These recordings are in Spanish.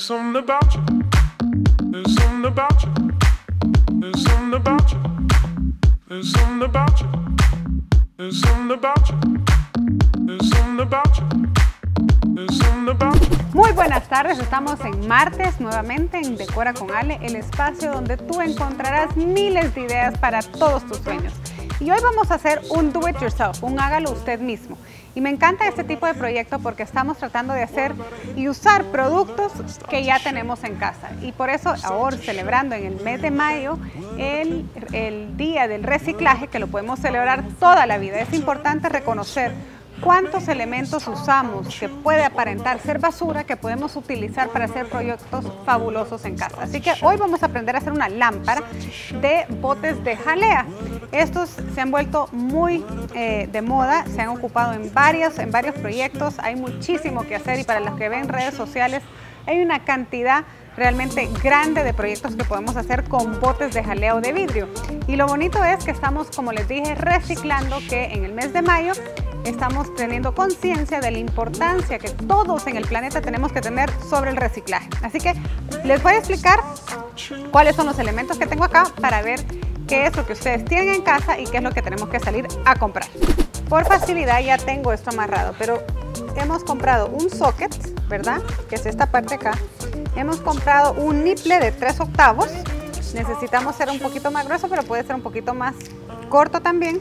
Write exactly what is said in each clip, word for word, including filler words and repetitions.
There's something about you. There's something about you. There's something about you. There's something about you. There's something about you. There's something about you. There's something about you. Muy buenas tardes, estamos en martes nuevamente en Decora con Ale, el espacio donde tú encontrarás miles de ideas para todos tus sueños. Y hoy vamos a hacer un do it yourself, un hágalo usted mismo. Y me encanta este tipo de proyecto porque estamos tratando de hacer y usar productos que ya tenemos en casa. Y por eso ahora, celebrando en el mes de mayo el, el día del reciclaje, que lo podemos celebrar toda la vida, es importante reconocer cuántos elementos usamos que puede aparentar ser basura que podemos utilizar para hacer proyectos fabulosos en casa. Así que hoy vamos a aprender a hacer una lámpara de botes de jalea. Estos se han vuelto muy eh, de moda, se han ocupado en varios, en varios proyectos, hay muchísimo que hacer y para los que ven redes sociales hay una cantidad realmente grande de proyectos que podemos hacer con botes de jaleo de vidrio. Y lo bonito es que estamos, como les dije, reciclando, que en el mes de mayo estamos teniendo conciencia de la importancia que todos en el planeta tenemos que tener sobre el reciclaje. Así que les voy a explicar cuáles son los elementos que tengo acá para ver qué es lo que ustedes tienen en casa y qué es lo que tenemos que salir a comprar. Por facilidad ya tengo esto amarrado, pero hemos comprado un socket, ¿verdad? Que es esta parte acá. Hemos comprado un niple de tres octavos. Necesitamos ser un poquito más grueso, pero puede ser un poquito más corto también.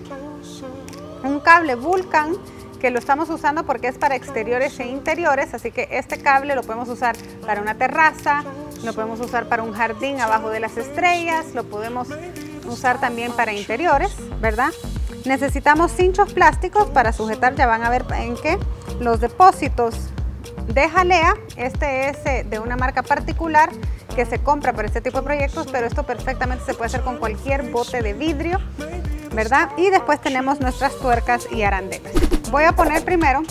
Un cable Vulcan, que lo estamos usando porque es para exteriores e interiores, así que este cable lo podemos usar para una terraza, lo podemos usar para un jardín abajo de las estrellas, lo podemos usar también para interiores, ¿verdad? Necesitamos cinchos plásticos para sujetar, ya van a ver en qué, los depósitos de jalea. Este es de una marca particular que se compra para este tipo de proyectos, pero esto perfectamente se puede hacer con cualquier bote de vidrio, ¿verdad? Y después tenemos nuestras tuercas y arandelas. Voy a poner primero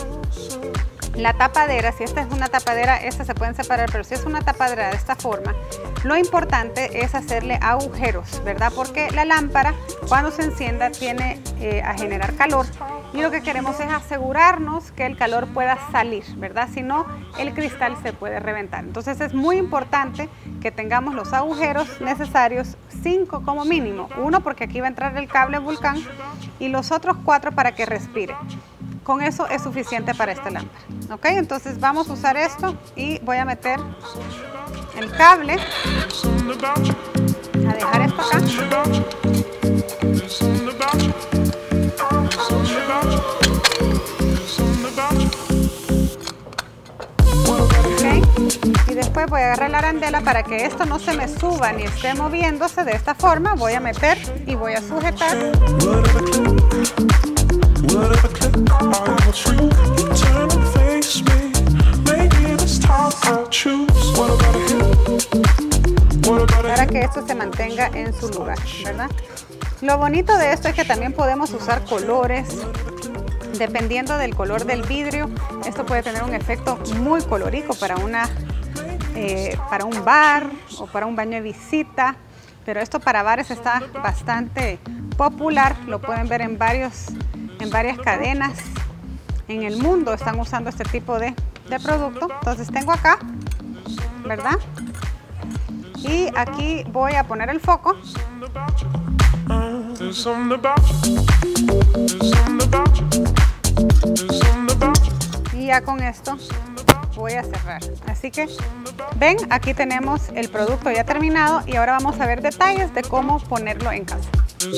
la tapadera. Si esta es una tapadera, estas se pueden separar, pero si es una tapadera de esta forma, lo importante es hacerle agujeros, ¿verdad? Porque la lámpara, cuando se encienda, tiene eh, a generar calor y lo que queremos es asegurarnos que el calor pueda salir, ¿verdad? Si no, el cristal se puede reventar. Entonces es muy importante que tengamos los agujeros necesarios, cinco como mínimo. Uno porque aquí va a entrar el cable Vulcan y los otros cuatro para que respire. Con eso es suficiente para esta lámpara, ¿ok? Entonces vamos a usar esto y voy a meter el cable, a dejar esto acá. Okay. Y después voy a agarrar la arandela para que esto no se me suba ni esté moviéndose. De esta forma voy a meter y voy a sujetar. Para que esto se mantenga en su lugar, ¿verdad? Lo bonito de esto es que también podemos usar colores. Dependiendo del color del vidrio, esto puede tener un efecto muy colorido para, una, eh, para un bar o para un baño de visita. Pero esto para bares está bastante popular. Lo pueden ver en, varios, en varias cadenas en el mundo. Están usando este tipo de, de producto. Entonces tengo acá, ¿verdad? Y aquí voy a poner el foco. Y ya con esto voy a cerrar. Así que ven, aquí tenemos el producto ya terminado y ahora vamos a ver detalles de cómo ponerlo en casa.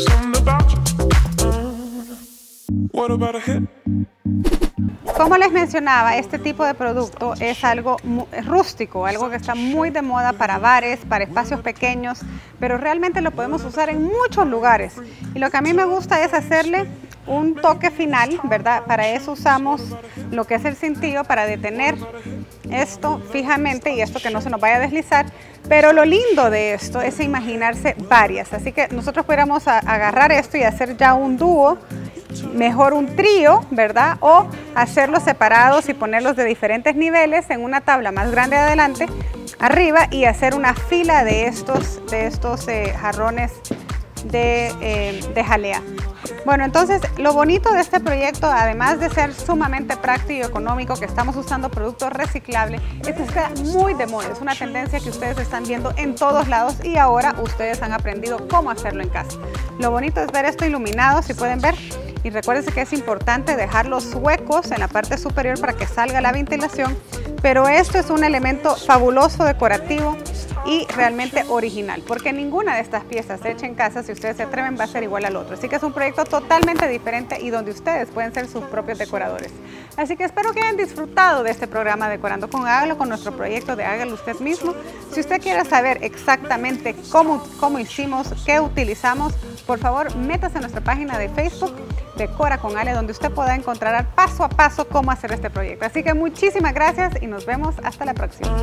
Como les mencionaba, este tipo de producto es algo muy rústico, algo que está muy de moda para bares, para espacios pequeños, pero realmente lo podemos usar en muchos lugares. Y lo que a mí me gusta es hacerle un toque final, ¿verdad? Para eso usamos lo que es el cintillo para detener esto fijamente y esto que no se nos vaya a deslizar. Pero lo lindo de esto es imaginarse varias, así que nosotros pudiéramos agarrar esto y hacer ya un dúo, mejor un trío, ¿verdad? O hacerlos separados y ponerlos de diferentes niveles en una tabla más grande adelante, arriba, y hacer una fila de estos, de estos eh, jarrones de, eh, de jalea. Bueno, entonces lo bonito de este proyecto, además de ser sumamente práctico y económico, que estamos usando productos reciclables, es que está muy de moda. Es una tendencia que ustedes están viendo en todos lados y ahora ustedes han aprendido cómo hacerlo en casa. Lo bonito es ver esto iluminado, si pueden ver. Y recuérdense que es importante dejar los huecos en la parte superior para que salga la ventilación, pero esto es un elemento fabuloso, decorativo y realmente original, porque ninguna de estas piezas hecha en casa, si ustedes se atreven, va a ser igual al otro. Así que es un proyecto totalmente diferente y donde ustedes pueden ser sus propios decoradores. Así que espero que hayan disfrutado de este programa Decorando con Hágalo, con nuestro proyecto de Hágalo Usted Mismo. Si usted quiere saber exactamente cómo, cómo hicimos, qué utilizamos, por favor, métase a nuestra página de Facebook, Decora con Ale, donde usted podrá encontrar paso a paso cómo hacer este proyecto. Así que muchísimas gracias y nos vemos hasta la próxima.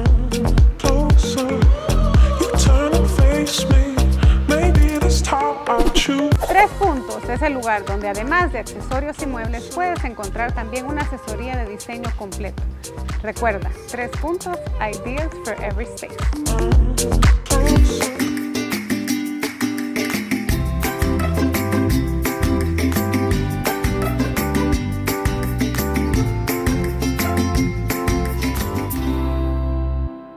Tres Puntos es el lugar donde además de accesorios y muebles puedes encontrar también una asesoría de diseño completo. Recuerda, Tres Puntos, Ideas for Every Space.